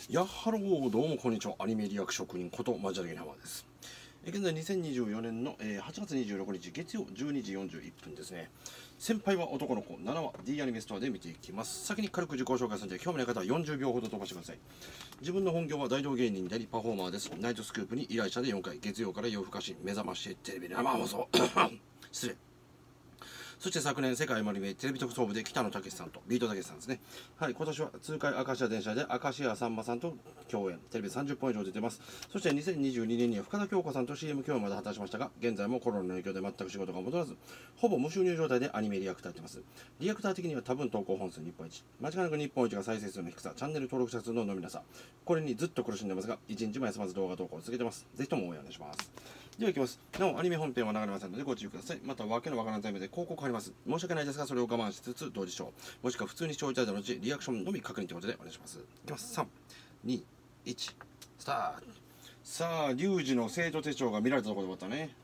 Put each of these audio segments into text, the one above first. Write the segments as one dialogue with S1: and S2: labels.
S1: やっはろー、どうもこんにちは。アニメリアク職人ことマジャレゲハマです。現在2024年の8月26日月曜12時41分ですね。先輩は男の子7話 D アニメストアで見ていきます。先に軽く自己紹介するので、興味ない方は40秒ほど飛ばしてください。自分の本業は大道芸人でありパフォーマーです。ナイトスクープに依頼者で4回、月曜から夜更かし、目覚ましテレビ生放送失礼。そして昨年、世界アニメテレビ特捜部で北野武さんとビートたけしさんですね。はい、今年は痛快明石家電車で明石家さんまさんと共演。テレビ30本以上出てます。そして2022年には深田恭子さんと CM 共演まで果たしましたが、現在もコロナの影響で全く仕事が戻らず、ほぼ無収入状態でアニメリアクターやってます。リアクター的には多分投稿本数日本一。間違いなく日本一が再生数の低さ、チャンネル登録者数の伸びなさ。これにずっと苦しんでますが、1日も休まず動画投稿を続けてます。ぜひとも応援お願いします。では行きます。なお、アニメ本編は流れませんのでご注意ください。また、わけのわからないタイムで広告入ります。申し訳ないですが、それを我慢しつつ同時視聴。もしくは普通に視聴いただいた後、リアクションのみ確認ということでお願いします。いきます。3、2、1、スタート。さあ、リュウジの生徒手帳が見られたところで終わったね。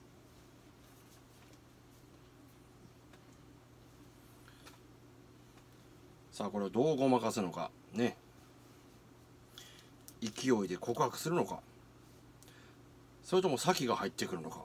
S1: さあ、これをどうごまかすのか。ね。勢いで告白するのか。それとも先が入ってくるのか。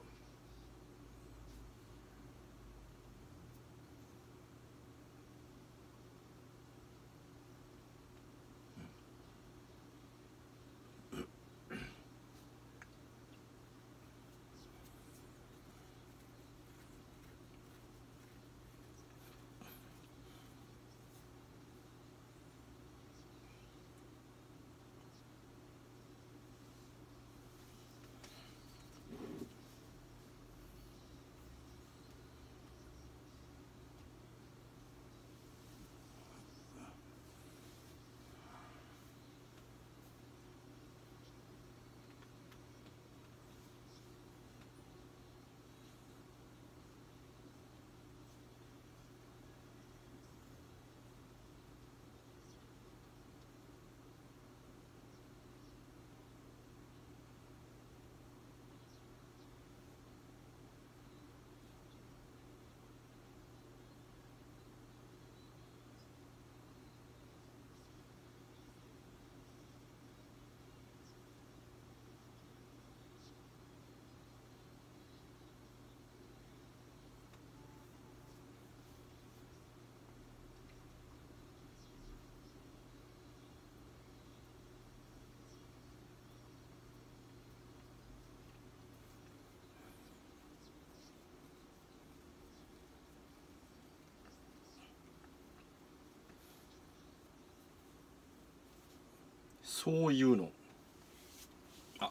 S1: そういうの。あ、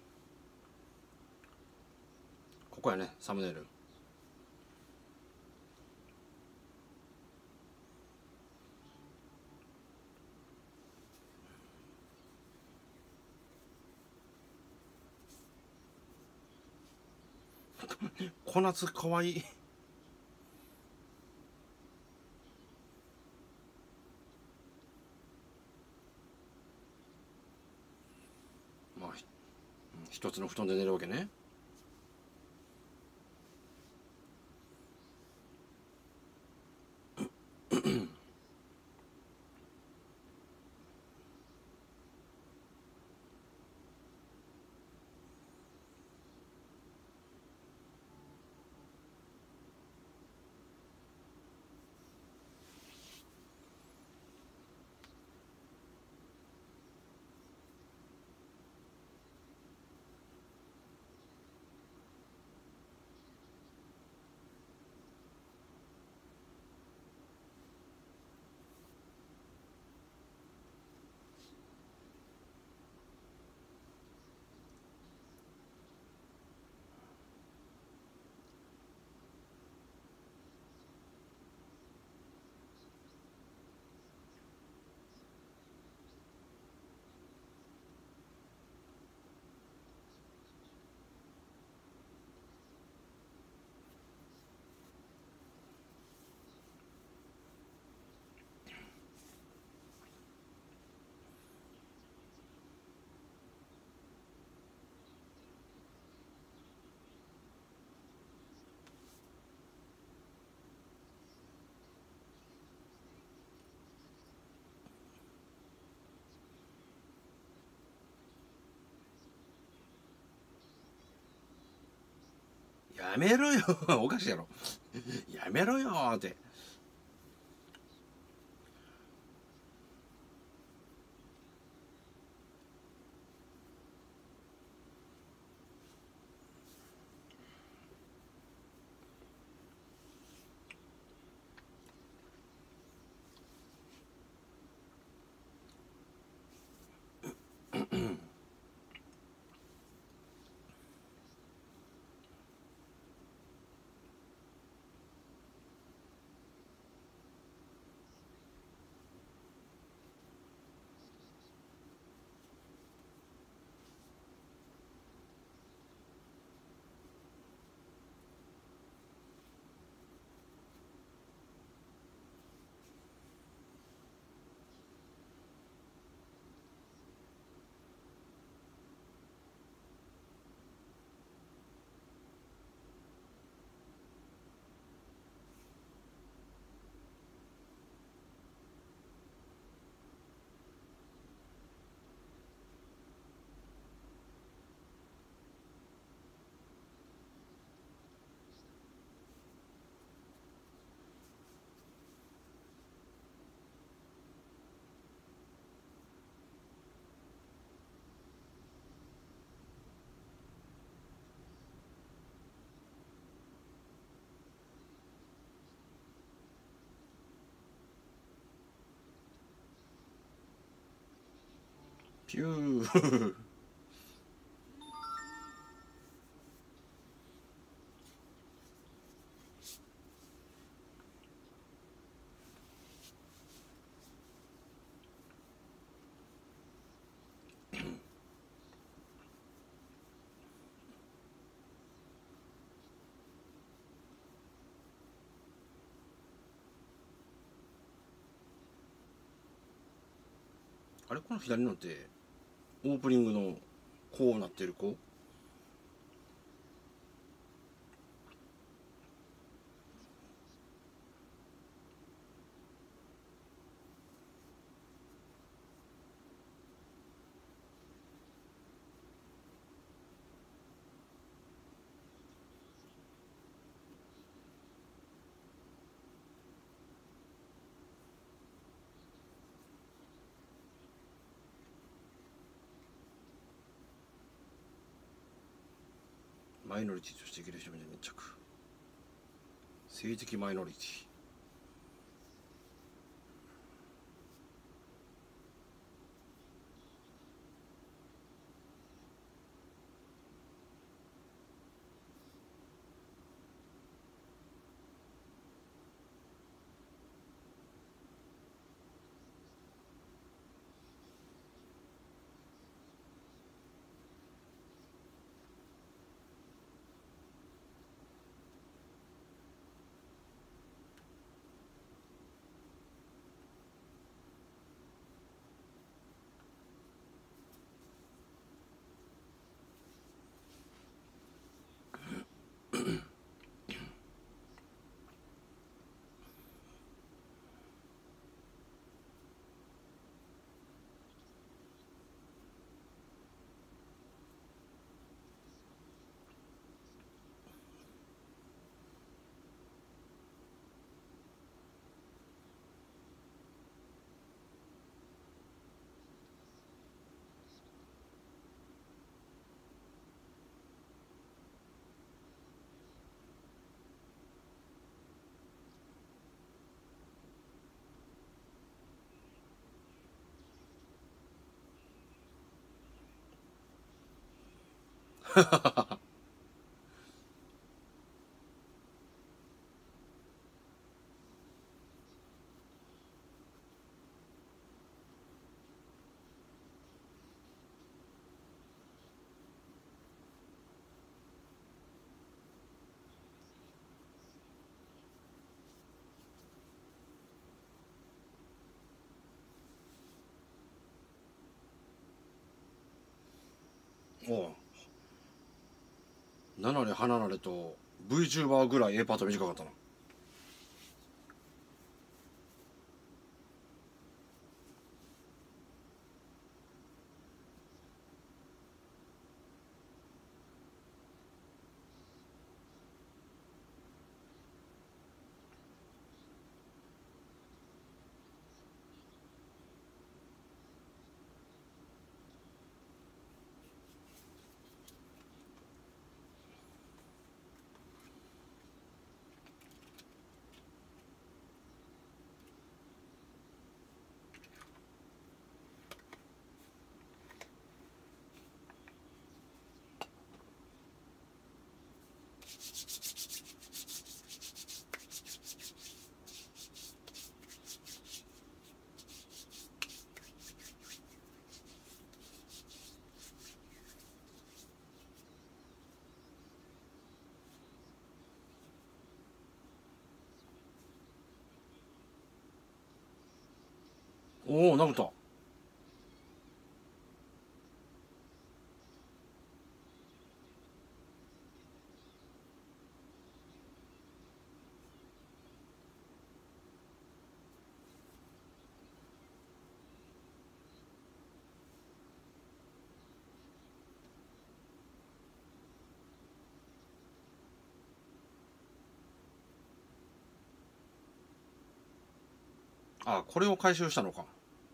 S1: ここやね、サムネイル。小夏かわいい。まあ、一つの布団で寝るわけね。 やめろよおかしいやろやめろよーって。ピューあれこの左のってオープニングのこうなってる子。マイノリティとして生きる人に密着。政治的マイノリティ。おう7で離れと VTuber ぐらい A パート短かったな。 おお、殴った。あ、これを回収したのか。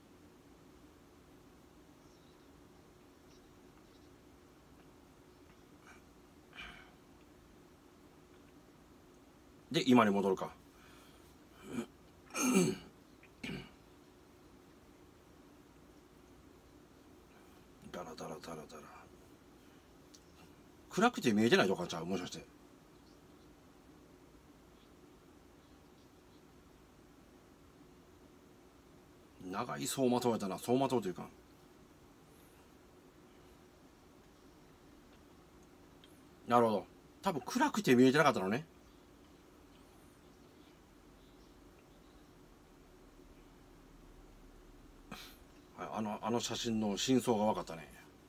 S1: で今に戻るか。ダラダラダラダラ。暗くて見えてないとかちゃう、もしかして。長い走馬灯やったな。走馬灯というか、なるほど。多分暗くて見えてなかったのね。はい、あの写真の真相が分かったね。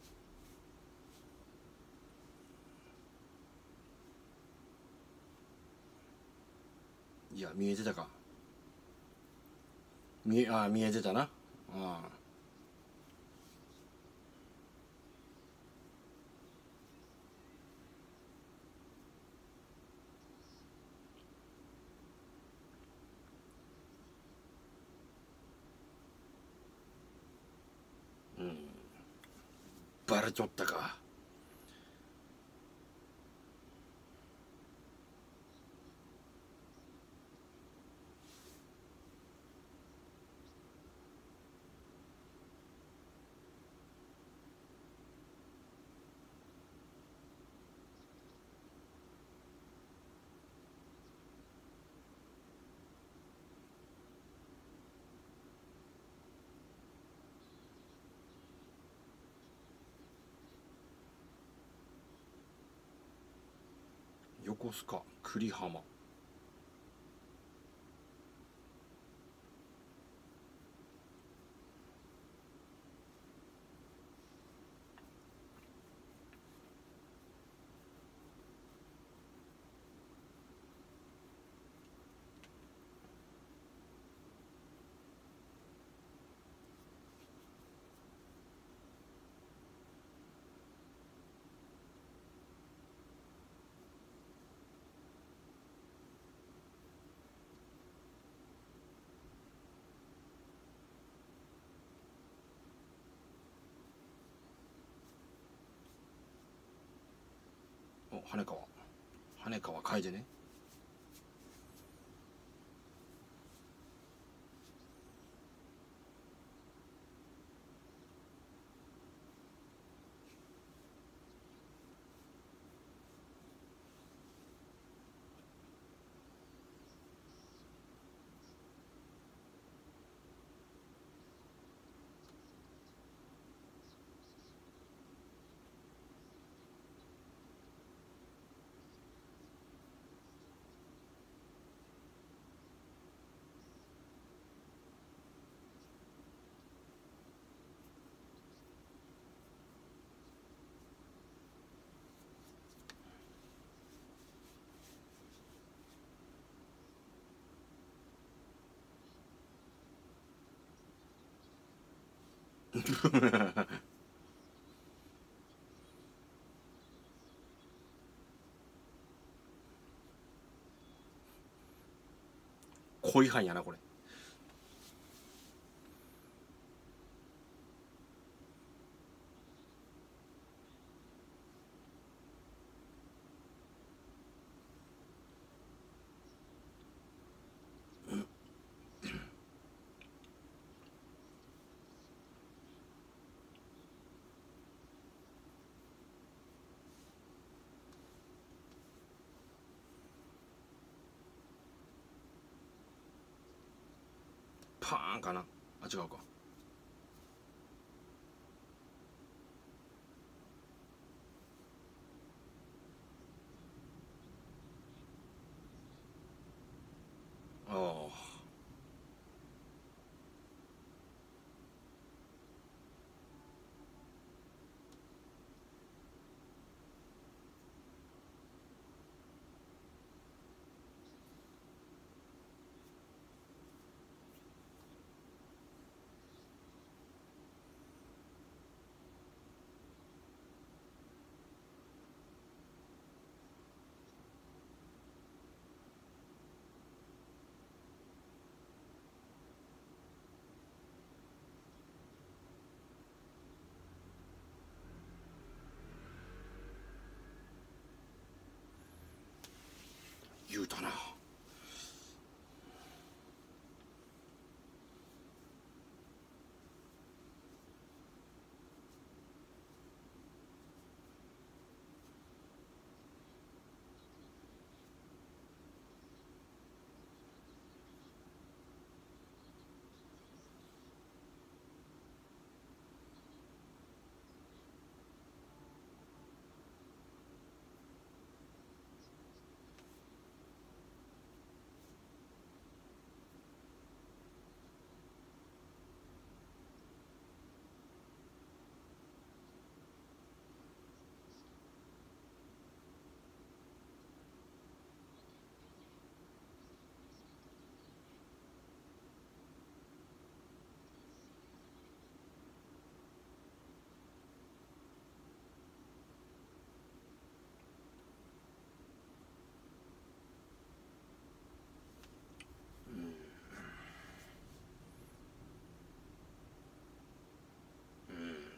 S1: いや、見えてたか。見えてたな。ああ。うん。バレちょったか。横須賀栗浜。お、羽川楓ね。小違反やなこれ。パーンかな。あ、違うか。ああ。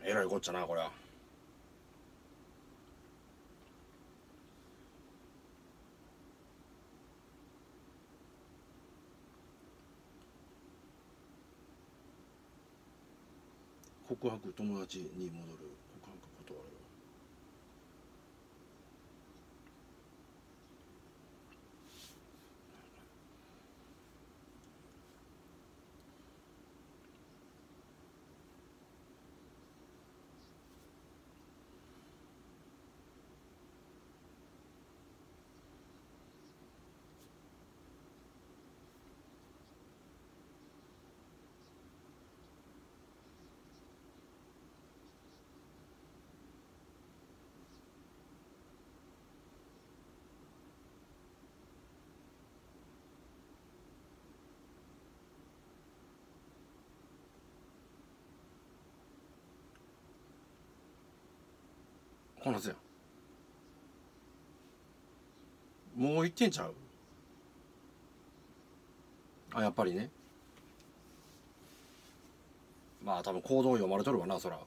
S1: えらいこっちゃなこれは。告白友達に戻る。告白断る。こんなやつや。もう言ってんちゃう。あ、やっぱりね。まあ多分行動読まれとるわなそら。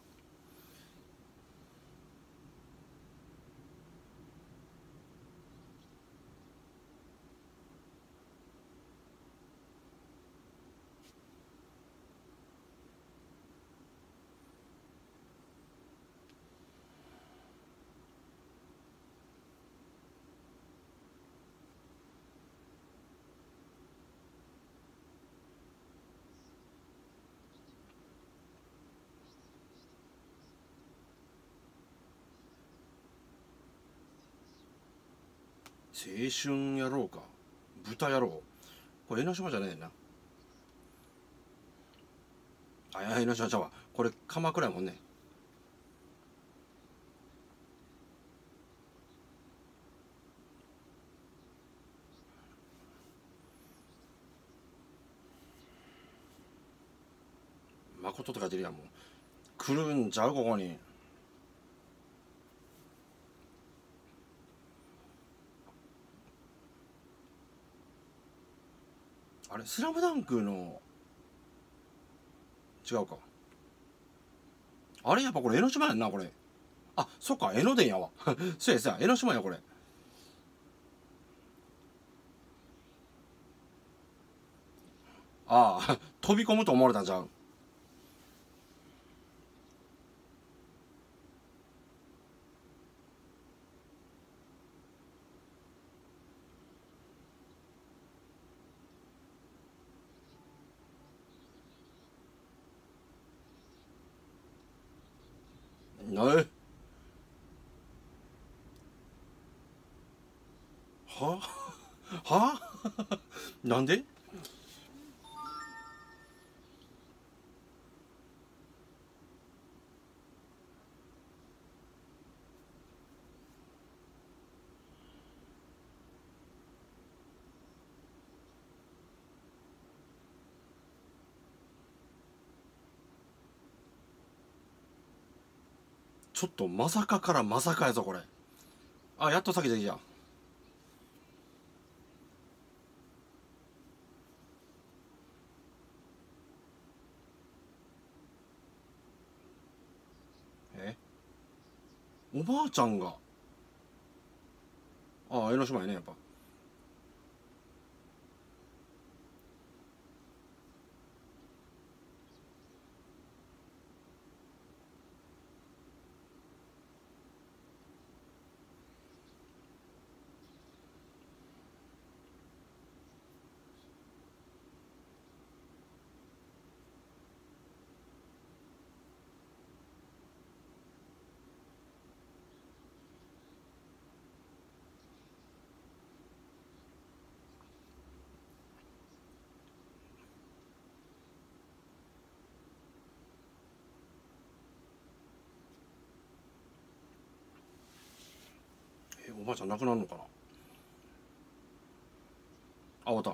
S1: 青春やろうか。豚やろう。これ江ノ島じゃねえな。あ、いや江ノ島ちゃうわ。これ鎌倉やもんね。誠とか出るやんもう。来るんちゃうここに。あれスラムダンクの違うか。あれやっぱこれ江ノ島やんなこれ。あ、そっか江ノ電やわ。そうやそうや江ノ島やこれ。ああ飛び込むと思われたんちゃう。えははなんで。ちょっとまさかからまさかやぞこれ。あ、やっと先でいいや。え、おばあちゃんが。ああ江ノ島やねやっぱ。おばあちゃん亡くなるのかな。あ、終わった。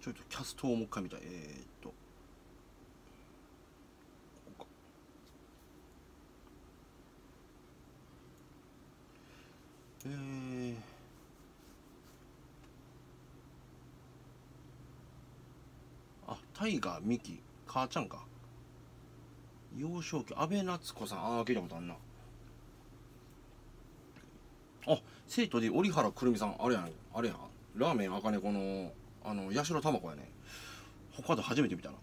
S1: ちょっとキャストをもう一回見たい。ここか。あ、タイガーミキ母ちゃんか。幼少期安倍夏子さん、ああ聞いたことあるな。あ、生徒で折原くるみさん、あれやん、あれやん、ラーメン赤猫の八代玉子やね。他で初めて見たな。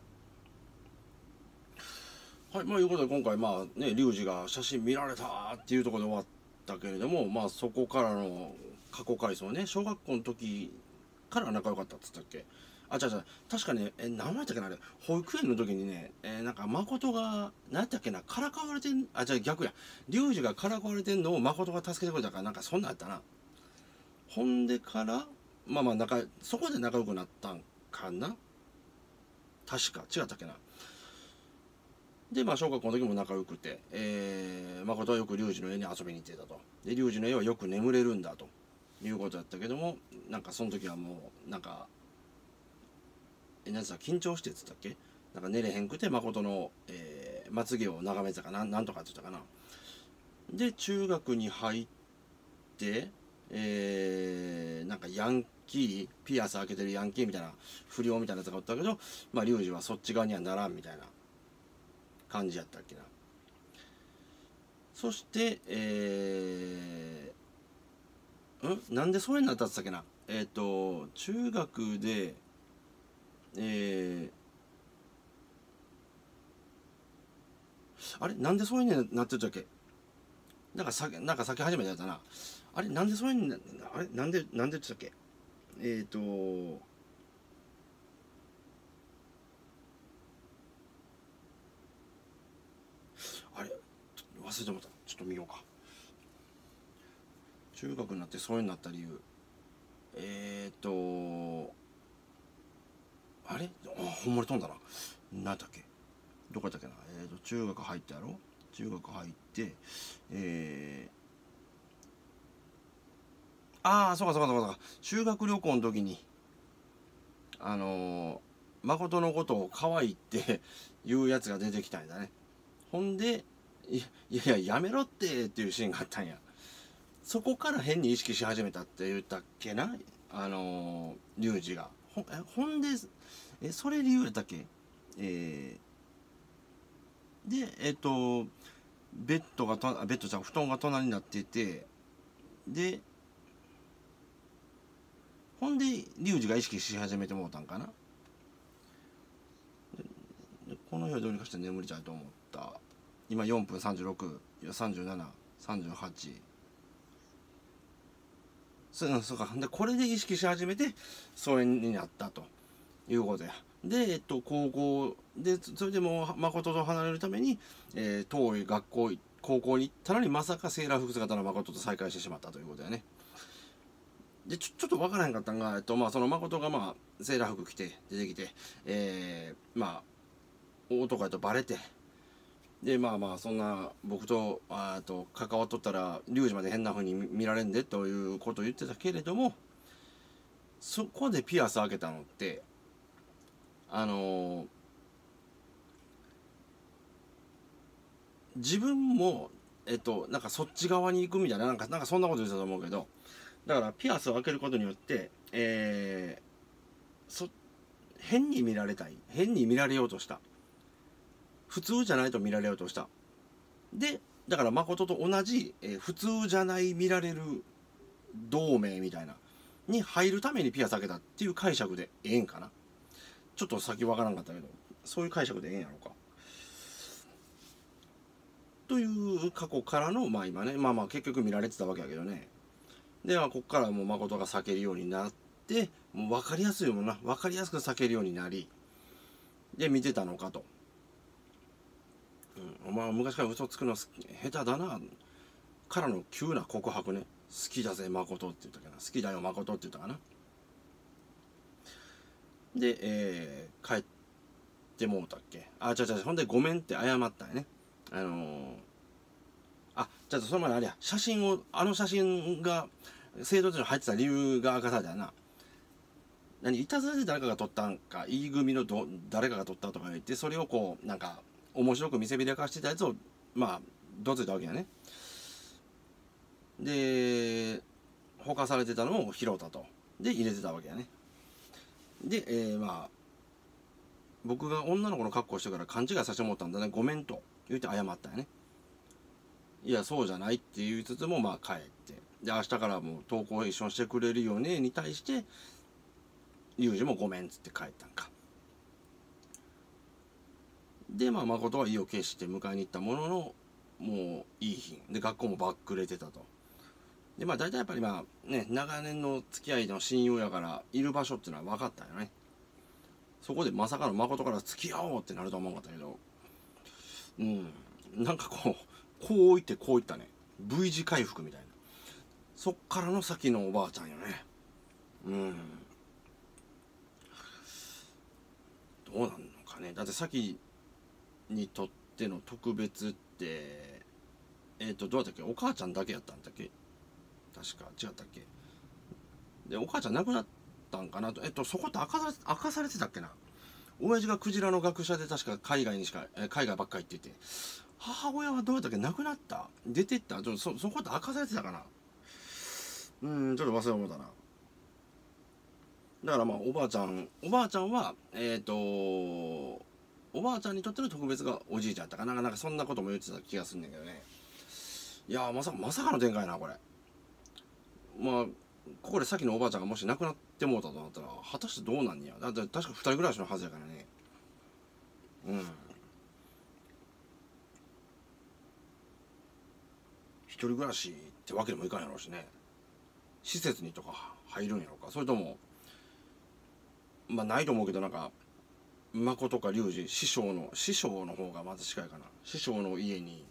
S1: はい、まあいうことで今回まあね、リュウジが写真見られたっていうところで終わったけれども、まあそこからの過去回想ね、小学校の時から仲良かったっつったっけ。あ、違う違う、確かね、何やったっけな、あれ、保育園の時にね、なんか誠が、何やったっけな、からかわれてん、あ、じゃあ逆や、リュウジがからかわれてんのを誠が助けてくれたから、なんかそんなんやったな。ほんでから、まあまあそこで仲良くなったんかな、確か、違ったっけな。で、まあ、小学校の時も仲良くて、誠はよくリュウジの家に遊びに行ってたと。で、リュウジの家はよく眠れるんだということだったけども、なんかその時はもう、なんか、なんつった緊張してっつったっけ、なんか寝れへんくて、誠の、まつげを眺めてたかな、なんとかって言ったかな。で、中学に入って、なんかヤンキー、ピアス開けてるヤンキーみたいな、不良みたいなやつがおったけど、まあ、リュウジはそっち側にはならんみたいな感じやったっけな。そして、なんでそれになったっつったっけな。中学で、あれなんでそれになってたっけ。なんか先始めたやつだな。あれなんでそれにな、あれなんでって言ったっけ。あれ忘れてもった。ちょっと見ようか。中学になってそれになった理由。あれほんまに飛んだな。なんだっけ、どこやったっけな。中学入ってやろ。中学入って、ああ、そうかそうかそうかそうか。修学旅行の時に、誠のことを可愛いって言うやつが出てきたんだね。ほんで、やめろっていうシーンがあったんや。そこから変に意識し始めたって言ったっけな、リュウジが。ほんで、それ理由やったっけ。で、ベッドじゃん、布団が隣になってて、で、ほんで、リュウジが意識し始めてもうたんかな。この日はどうにかして眠りたいと思った。今4分36、37、38。そうか。で、これで意識し始めて、それになったということや。で、高校で、それでもう誠と離れるために、遠い高校に行ったのに、まさかセーラー服姿の誠と再会してしまったということやね。で、ちょっとわからへんかったんが、まあ、その誠がまあ、セーラー服着て、出てきて、まあ、男やとバレて、で、まあまあ、そんな、僕と、関わっとったら、リュウジまで変な風に見られんで、ということを言ってたけれども、そこでピアス開けたのって、自分も、なんかそっち側に行くみたいな、なんかそんなこと言ってたと思うけど、だからピアスを開けることによって、変に見られたい。変に見られようとした。普通じゃないと見られようとした。で、だから誠と同じ、普通じゃない見られる同盟みたいな、に入るためにピアス開けたっていう解釈でええんかな。ちょっと先わからんかったけど、そういう解釈でええんやろうか。という過去からの、まあ今ね、まあまあ結局見られてたわけやけどね。で、まあこっからもう誠が避けるようになって、もう分かりやすいもんな。分かりやすく避けるようになり、で、見てたのかと。お前は昔から嘘つくの下手だな。からの急な告白ね。好きだぜ、誠って言ったかな。好きだよ、誠って言ったかな。で、帰ってもうたっけ。あ、違う違う、ほんでごめんって謝ったんやね。じゃあその前にあれや、写真が、生徒たちに入ってた理由が明かされたよな。 いたずらで誰かが撮ったんか、E組の誰かが撮ったとか言って、それをこうなんか面白く見せびらかしてたやつをまあどついたわけやね。でほかされてたのを拾ったと。で入れてたわけやね。で、まあ僕が女の子の格好してから勘違いさせてもらったんだね、ごめんと言って謝ったよね。いやそうじゃないって言いつつもまあ帰って、で明日からもう投稿一緒にしてくれるよねに対してユージもごめんっつって帰ったんか。でまあ誠は意を決して迎えに行ったものの、もういい日で学校もバックれてたと。でまあ大体やっぱりまあね、長年の付き合いの親友やからいる場所っていうのは分かったよね。そこでまさかの誠から付き合おうってなるとは思わなかったけど、なんかこう言ってこう言ったね、 V 字回復みたいな。そっからの先のおばあちゃんよね。どうなんのかね。だって先にとっての特別ってどうだったっけ、お母ちゃんだけやったんだっけ、確か違ったっけ。でお母ちゃん亡くなったんかなと。そこって明かされてたっけな。親父がクジラの学者で確か海外ばっかり行ってて、母親はどうやったっけ、亡くなった、出てった、そこって明かされてたかな。ちょっと忘れ思ったな。だからまあおばあちゃんはおばあちゃんにとっての特別がおじいちゃんやったかな、なんかそんなことも言ってた気がするんだけどね。いやまさかの展開なこれ。まあここでさっきのおばあちゃんがもし亡くなってもうたとなったら果たしてどうなんや。だって確か2人暮らしのはずやからね。一人暮らしってわけでもいかんやろうしね。施設にとか入るんやろうか、それともまあないと思うけど、なんか誠か龍二師匠の方がまず近いかな。師匠の家に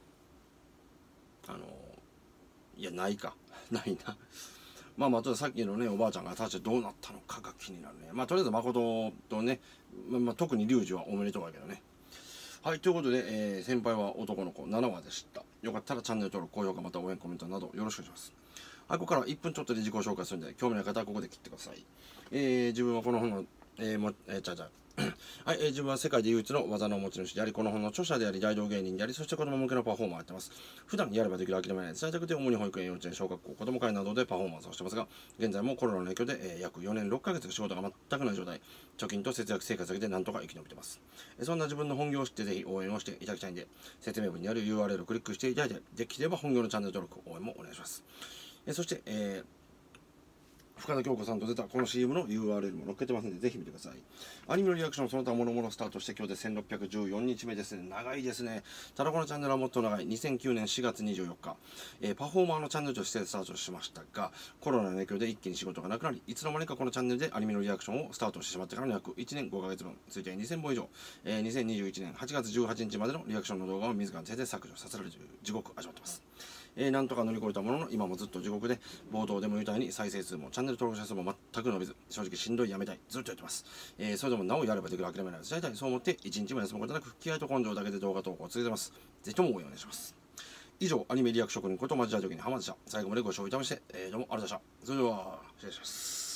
S1: いやないかないな。まあちょっとさっきのねおばあちゃんが果たしてどうなったのかが気になるね。まあとりあえず誠とね、特に龍二はおめでとうだけどね。はい、ということで、先輩は男の子7話でした。よかったらチャンネル登録、高評価、また応援コメントなどよろしくお願いします。はい、ここから1分ちょっとで自己紹介するんで、興味ない方はここで切ってください。自分はこの本の、はい、自分は世界で唯一の技の持ち主であり、この本の著者であり、大道芸人であり、そして子供向けのパフォーマーをやってます。普段やればできる諦めない在宅で主に保育園、幼稚園、小学校、子供会などでパフォーマンスをしてますが、現在もコロナの影響で、約4年6ヶ月仕事が全くない状態、貯金と節約生活だけでなんとか生き延びてます。そんな自分の本業を知ってぜひ応援をしていただきたいんで、説明文にある URL をクリックしていただいて、できれば本業のチャンネル登録、応援もお願いします。そして、深田恭子さんと出たこの CM の URL も載っけてますんで、ぜひ見てください。アニメのリアクションその他もろもろスタートして今日で1614日目ですね。長いですね。ただこのチャンネルはもっと長い。2009年4月24日、パフォーマーのチャンネルとしてスタートしましたが、コロナの影響で一気に仕事がなくなり、いつの間にかこのチャンネルでアニメのリアクションをスタートしてしまってからの約1年5ヶ月分、推定2000本以上、2021年8月18日までのリアクションの動画を自らの手で削除させられる地獄を味わってます。なんとか乗り越えたものの今もずっと地獄で、冒頭でも言うたように再生数もチャンネル登録者数も全く伸びず、正直しんどい、やめたい、ずっとやってます。それでもなおやればできる、諦めない、伝えたい、そう思って一日も休むことなく気合と根性だけで動画投稿を続けてます。ぜひとも応援お願いします。以上、アニメリアク職人ことマジラジオに浜田でした。最後までご視聴いただきまして、どうもありがとうございました。それでは失礼します。